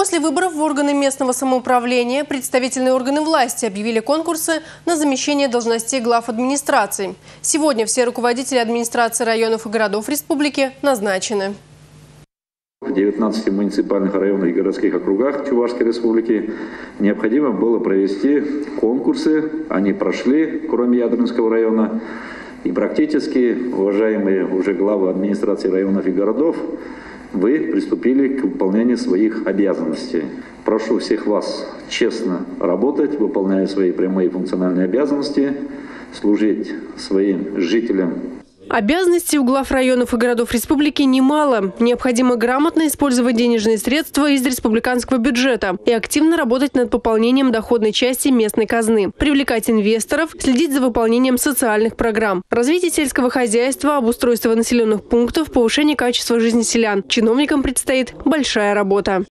После выборов в органы местного самоуправления представительные органы власти объявили конкурсы на замещение должностей глав администраций. Сегодня все руководители администрации районов и городов республики назначены. В 19 муниципальных районах и городских округах Чувашской республики необходимо было провести конкурсы. Они прошли, кроме Ядринского района. И практически, уважаемые уже главы администрации районов и городов, вы приступили к выполнению своих обязанностей. Прошу всех вас честно работать, выполняя свои прямые функциональные обязанности, служить своим жителям. Обязанностей у глав районов и городов республики немало. Необходимо грамотно использовать денежные средства из республиканского бюджета и активно работать над пополнением доходной части местной казны, привлекать инвесторов, следить за выполнением социальных программ, развитие сельского хозяйства, обустройство населенных пунктов, повышение качества жизни селян. Чиновникам предстоит большая работа.